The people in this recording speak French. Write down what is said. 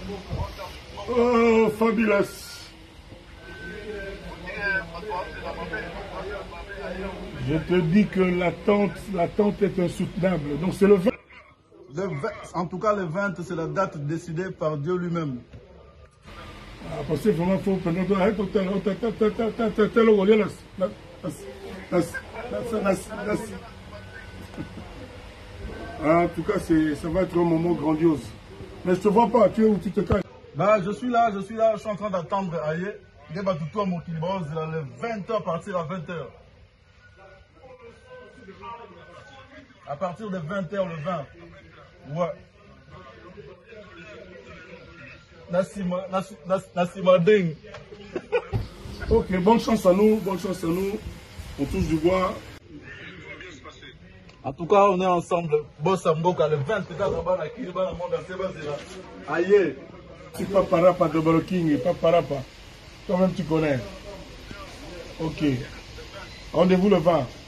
Oh, fabulous. Je te dis que l'attente est insoutenable. Donc c'est le 20. En tout cas, le 20, c'est la date décidée par Dieu lui-même. Ah, parce que vraiment, il faut prendre en tout cas, ça va être un moment grandiose. Mais je ne te vois pas, tu es où, tu te caches? Bah, je suis là, je suis en train d'attendre Aïe. Il va tout à mon kilbos, il a le 20h partir à 20h. À partir de 20h le 20. Ouais. Nassima Ding. Ok, bonne chance à nous, bonne chance à nous. On touche du bois. En tout cas, on est ensemble. Bossamboka, le 24 là-bas, la Kiriba, la monde à Sébastien. Aïe. Tu pas parapa de Boloking, pas parapa. Toi-même, tu connais. Ok. Rendez-vous le 20.